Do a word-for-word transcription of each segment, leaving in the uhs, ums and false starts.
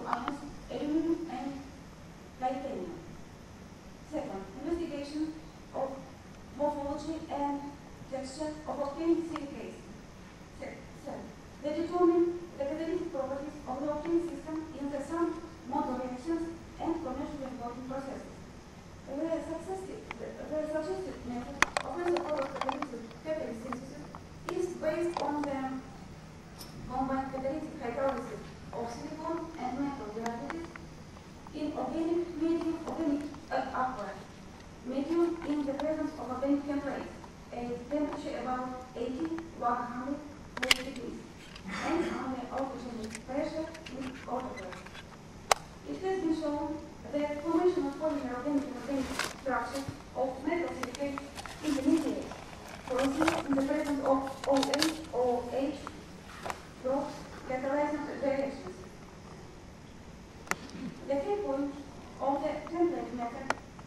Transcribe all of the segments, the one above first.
metal ions, aluminum and titanium. Second, investigation of morphology and texture of obtained silicates. Third, they determine the catalytic properties of the obtained system in the some model reactions and commercially important processes. The suggested, the suggested method of isopolar catalytic synthesis is based on the combined catalytic hydrolysis of silicon and metal derivatives in organic medium, organic uh, aqua medium in the presence of organic templates at temperature about eighty to one hundred degrees and under autogenic pressure with autoclave. It has been shown that formation of polymer organic and organic structures of metal silicate intermediates, for instance, in the presence of OH or H rocks catalyzing reactions. The key point of the template method,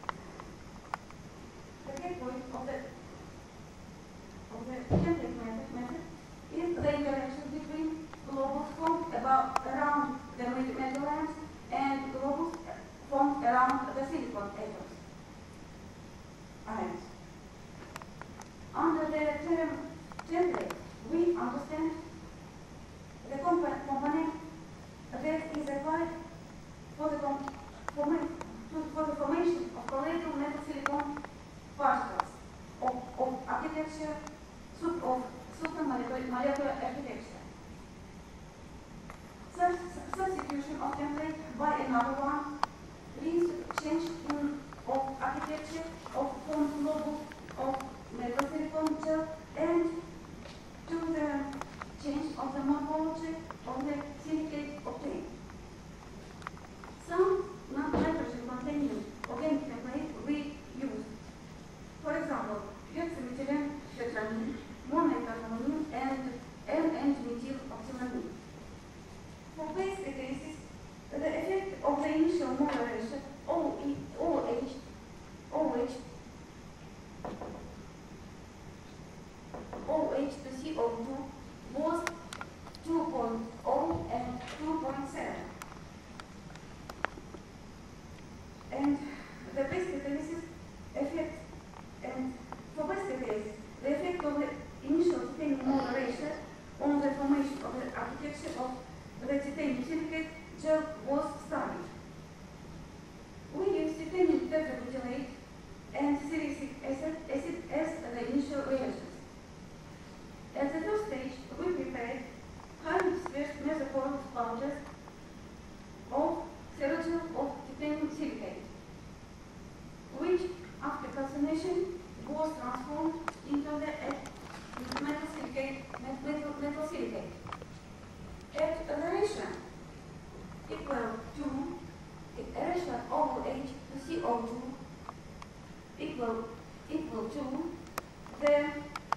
the key point of the of the template method, method is the interaction between globals formed about around the metal lines and globals formed around the silicon atoms. Ions. Under the term template, we understand the component, component that is applied for the, com for the formation of collateral metal silicon particles of, of architecture, sub of supermolecular architecture. Such substitution of template by another one leads to change in of architecture of formed globals of metal silicon gel and to the change of the morphology of the silicate obtained. Some non-nitrogen-containing organic templates we use. For example, hexamethylene tetramine, monoethylamine, and N-methyl-oxylamine. For base catalysis, the effect of the initial molar ratio OH, OH, OH to C O two was two point zero and two point seven. And the base catalysis effect, and for base catalysis, the effect of the initial titanium molar ratio on the formation of the architecture of the titanium silicate gel was studied. We use titanium tetrabutylate and silicic acid, acid as the initial reagents. At the first stage, we prepared highly dispersed mesoporous sponges of serogel of titanium silicate, which, after calcination, was transformed into the metal silicate, metal, metal silicate. At the ratio equal to a ratio of OH to C O two equal equal to the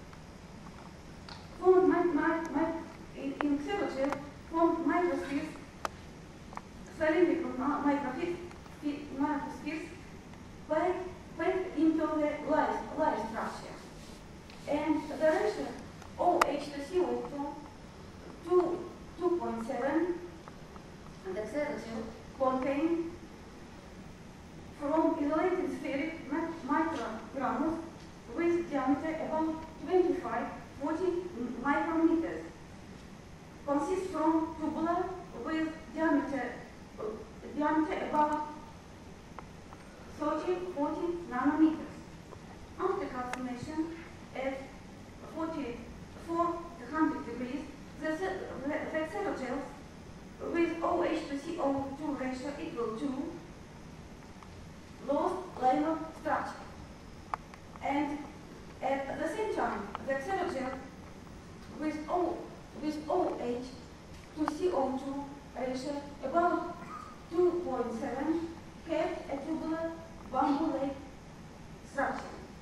formed my, my, my, in, in serogel formed microspheres, cylindrical microspheres, microspheres packed into the layer, layer structure. And the ratio OH to C O two, two point seven, and the serogel contain from isolated spheric microgranules with diameter about twenty-five to forty micrometers. Consists from tubular with diameter, uh, diameter about thirty to forty nanometers. After calcination at forty-four hundred degrees, the, the, the serogels with OH to C O two ratio equal to lost layer structure. And at the same time, the serogel with, o, with OH to C O two ratio about two point seven had a tubular bamboo-like structure.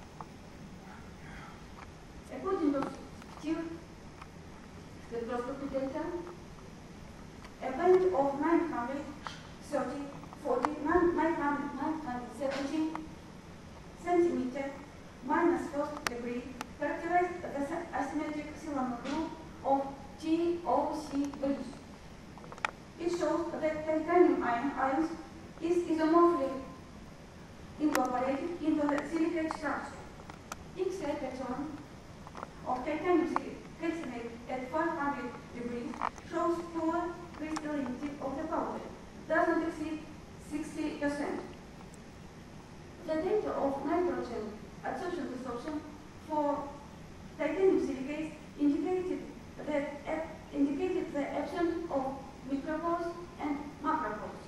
According to Steve spectroscopy data, a band of nine hundred thirty, forty, nine hundred seventy centimeter minus first degree characterized the asymmetric cylinder group of T O C bridge. It shows that titanium ion ions is isomorphically incorporated into the silicate structure. X-ray pattern of titanium calcinate at five hundred degrees shows poor crystallinity of the powder, does not exceed sixty percent. The data of nitrogen adsorption desorption for titanium silicates indicated that uh, indicated the absence of micropores and macropores.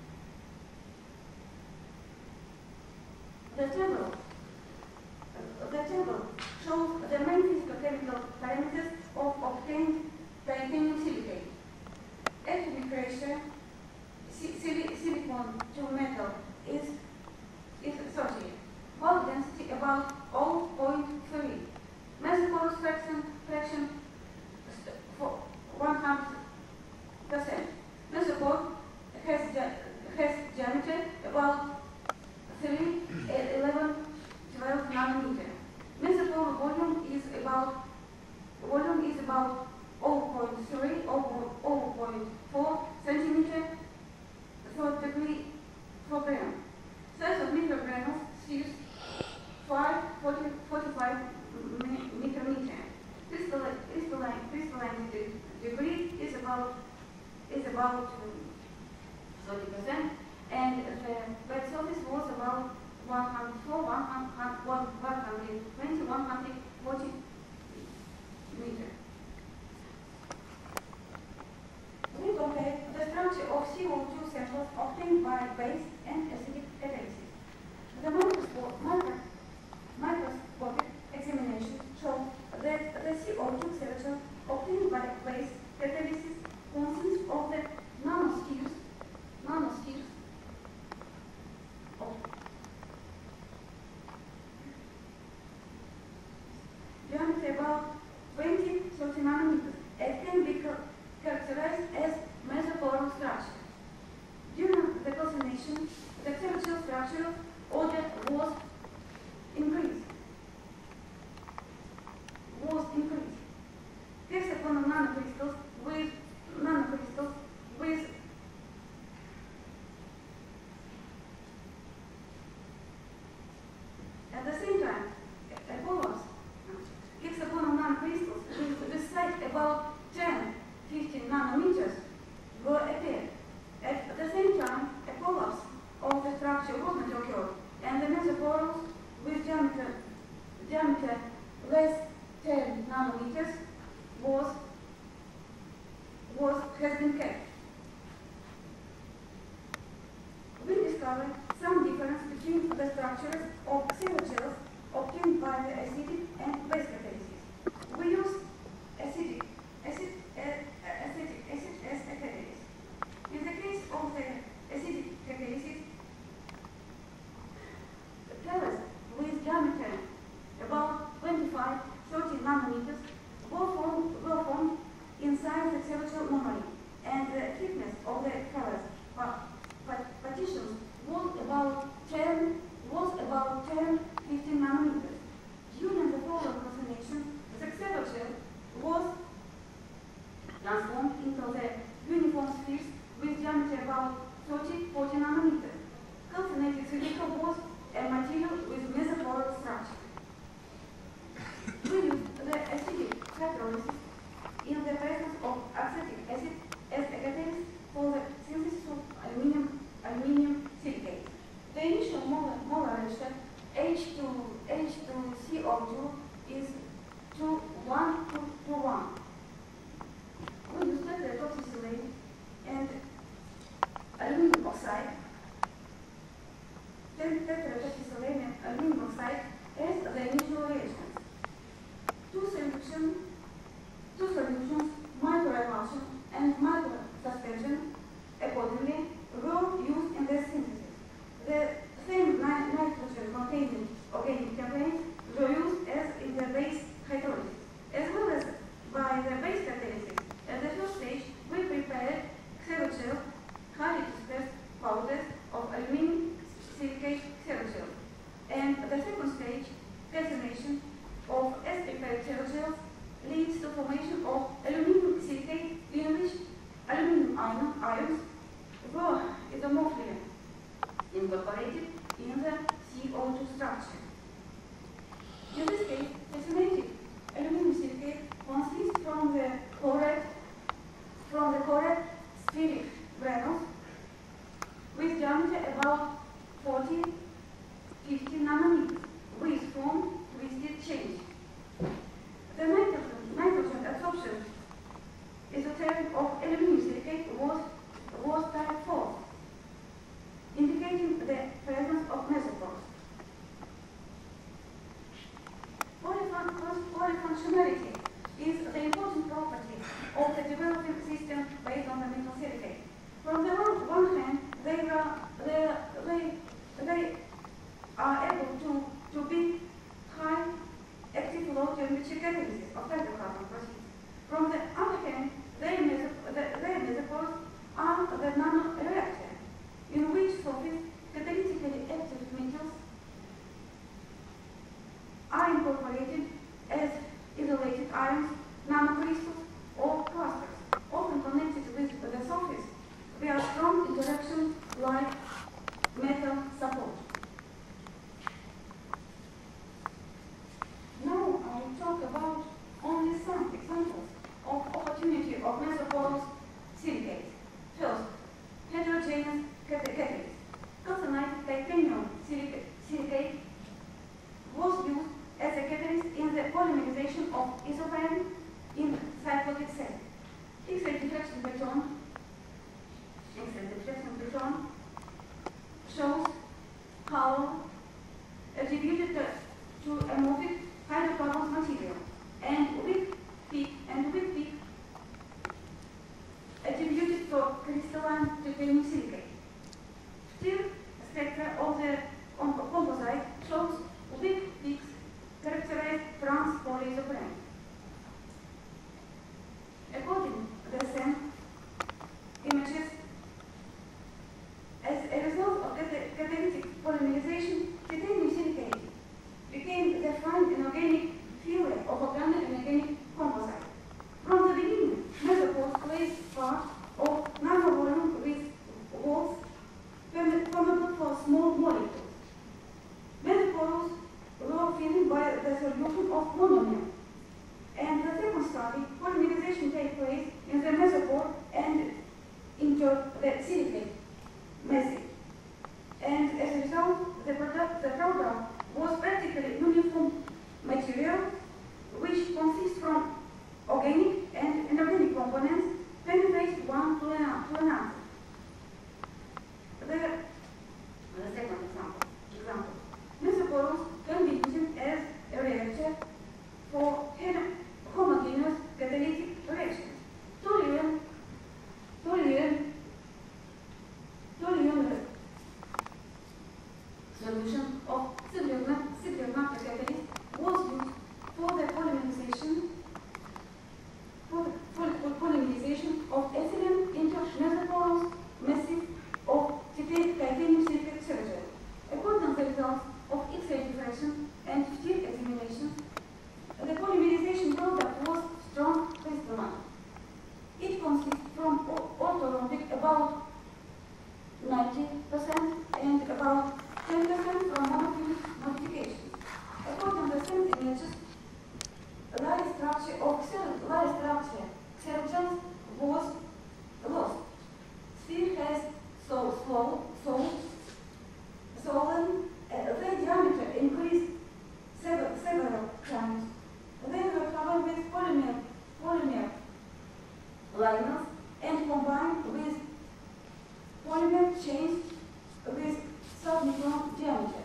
The table, uh, the table shows the main physical-chemical parameters of obtained titanium silicate. Atomic ratio silicon to metal is is thirty. Bulk density about zero point three. Mesoporous fraction fraction for one hundred percent. Mesopore has has diameter about three, eleven, twelve nanometer. Mesopore volume is about volume is about zero point three, zero point four centimeter per degree per gram. Size of microgranules is five, forty, forty-five micrometer. Crystalline, crystalline, crystalline degree is about is about thirty percent, and the wet surface was about one hundred four, one hundred twenty, one hundred forty meter. We compare the structure of C O two samples obtained by base and acidic catalysis. The microscopic, microscopic examination showed that the C O two signature obtained by base catalysis consists of the nanospheres, nanospheres of diameter about twenty to thirty nanometers and can be characterized as mesoporous structure. During the calcination, the chemical structure order was increased. Was increased. Hexagonal nanocrystals with nanocrystals with at the same time, a columns, hexagonal nanocrystals with the size about ten, fifteen nanometers were appeared. At the same time, a collapse of the structure was not occurred, and the mesoporous with diameter, diameter less ten nanometers was, was has been kept. We discovered some difference between the structures of xylogels obtained by the acidic and base catalysis. We use acidic acid, uh, acetic acid as a catalyst. In the case of the acidic catalysis, pellets with diameter about twenty-five to thirty nanometers were formed, were formed inside the xylogel normally, and the thickness of the pellets partitions was about ten was about ten to fifteen nanometers. During the polar calcination, the xylogel was transformed into the uniform spheres with diameter about thirty to forty nanometers. Calcinated silica was a material with mesoporous structure. We used the acidic hydrolysis in the presence of acetic acid as a catalyst for the synthesis of aluminum, aluminum silicate. The initial molar, molar ratio H two H two C O two is two one to one. We used the tetroxysilane and aluminum oxide, then tetroxysilane and aluminum oxide as the initial reactions. Two solutions, two solutions, microemulsion and microsuspension, accordingly, were used in the synthesis. The same nitrogen-containing organic components were used as in the base hydrolysis, as well as by the base catalysis. At the first stage, we prepared xylogel, highly dispersed powders of aluminum silicate xylogel. And the second stage, calcination of as-prepared xylogels, leads to formation of aluminum silicate in which aluminum ion, ions were incorporated in the C O two structure. In this case, the symmetric aluminum silicate consists from the correct from the correct spheric granules with diameter about forty to fifty nanometers with form twisted change. The nitrogen, nitrogen absorption isotherm of aluminum silicate was, was type four, indicating the presence of mesopores. Polyfunctionality is the important property of the developing system based on the metal silicate. From the one, one hand, they are, they, they, they are able to, to be high active low temperature catalysis of hydrocarbon proceeds. From the other hand, their mesopores are the nanoreactor, in which surface catalytically active metals are incorporated as isolated ions, nanocrystals, or clusters, often connected with the surface via strong interaction like metal support. Now I will talk about only some examples of opportunity of mesoporous silicates. First, heterogeneous catalyst. Calcined titanium silicate, silicate was used as a catalyst in the polymerization of isoprene in cyclic cells. X-ray diffraction pattern, X-ray diffraction pattern shows how attributed to amorphic hydrocarbon material and weak peak and weak peak attributed to crystalline titanium silicate. Still, spectra of the composite shows weak peaks characterized trans polyisoprene. According to the same images, as a result of catalytic polymerization, titanium silicate became the fine inorganic filler of organic and organic composite. From the beginning, mesopores plays part of nanovolume with walls permeable for small molecules. Mesopores were filled by the solution of monomer. And the second study, polymerization takes place in the mesopore and into the silicate message. And as a result, the product, the product was practically uniform material, which consists from organic and inorganic components penetrated one to another. The, the second example, example. Mesopores can be used as a reactor for homogeneous catalytic reactions. Toluene, toluene, toluene solution of superconductor catalyst was used for the polymerization for, for, for polymerization of ethylene into mesoporous massive of titanium silicate surgery. According to the results of X-ray diffraction and steel examination, the polymerization product was strong crystalline. It consists from orthorhombic about ninety percent and about ten percent from monocular modifications. According to the same images, layer structure of layer structure cogels was lost. Sphere has so slow, so swollen, uh, their diameter increased several, several times. They were covered with polymer, polymer liners and combined with polymer chains with submicron diameter.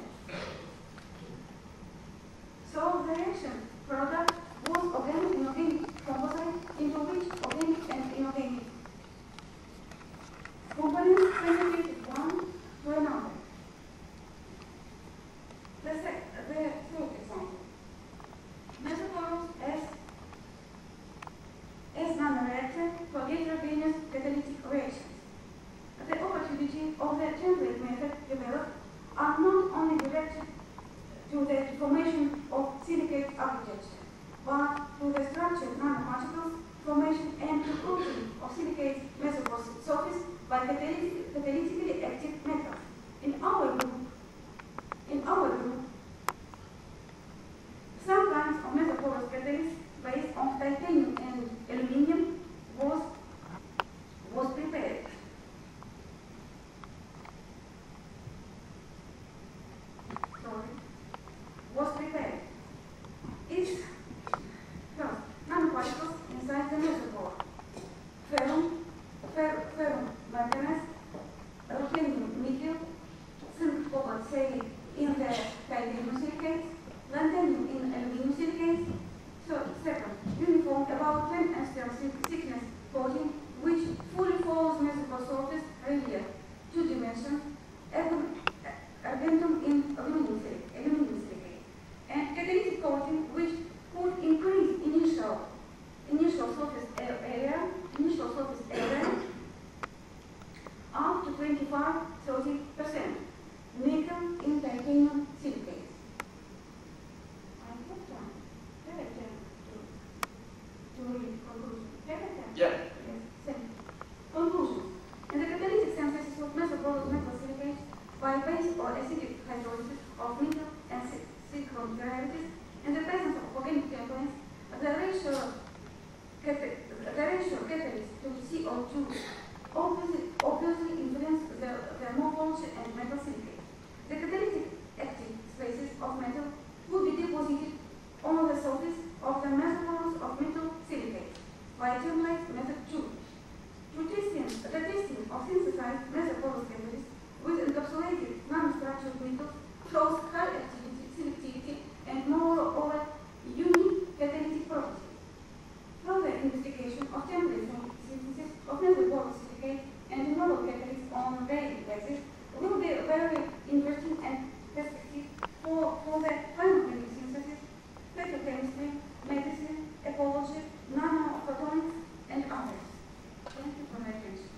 twenty-five to thirty percent. Nickel in titanium silicates. I have time. Have I time to, to read conclusion? Have I time? Yeah. Yes, thank you. Conclusion. In the catalytic synthesis of mesoporous metal silicates by base or acidic hydrolysis of nickel and silicon derivatives in the presence of organic components, the ratio, the ratio catalyst to C O two obviously, obviously influence the, the morphology and metal silicate. The catalytic active spaces of metal would be deposited on the surface of the mesoporous of metal silicates by terminate method two. To testing, the testing of synthesized mesoporous catalysts with encapsulated nanostructured metals shows high activity, selectivity, and moreover unique catalytic properties. Further investigation of template synthesis of mesoporous silicate and novel catalysts on a daily basis will be very interesting and perspective for, for the pharmacological synthesis, petrochemistry, medicine, ecology, nanophotonics, and others. Thank you for my attention.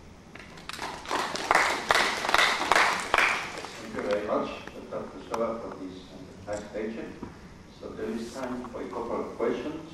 Thank you very much, Doctor Stoller, for this nice lecture. So there is time for a couple of questions.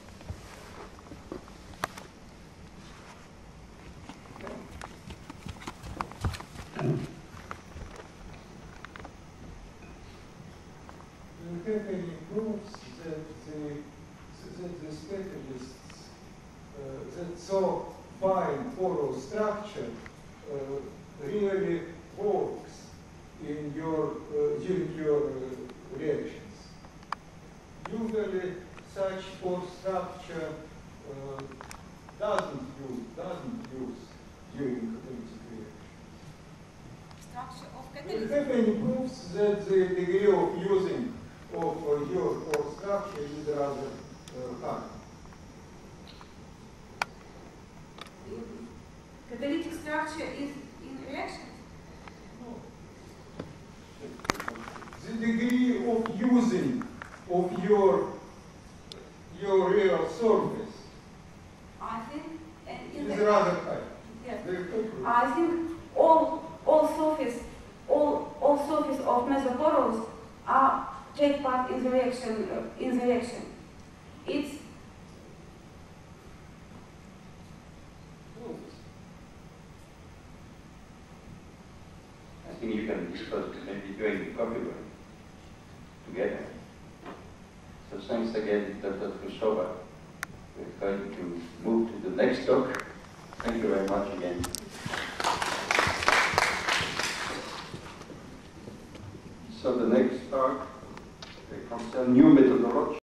Do you have any proofs that the, that the catalysts uh, that so fine porous structure uh, really works in your uh, during your uh, reactions? Usually, such pore structure uh, doesn't use doesn't use during catalytic reactions. Structure of Do you catalyst. have any proofs that the degree of using of uh, your pore structure is rather uh, high? Catalytic structure is in reactions. The degree of using of your your real surface I think, and in is the, rather high. yes. Do you have proof? I think all all surface all all surface of mesoporous are take part in the reaction uh, in the reaction. It's I think you can discuss maybe during the coffee break together. So thanks again, Doctor Krusova. We're going to move to the next talk. Thank you very much again. So the next talk concerns new methodology.